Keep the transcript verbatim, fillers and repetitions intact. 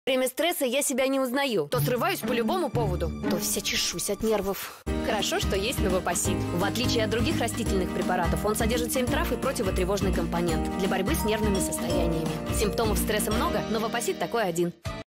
Во время стресса я себя не узнаю. То срываюсь по любому поводу, то вся чешусь от нервов. Хорошо, что есть Новопосит. В отличие от других растительных препаратов, он содержит семь трав и противотревожный компонент для борьбы с нервными состояниями. Симптомов стресса много, Новопосит такой один.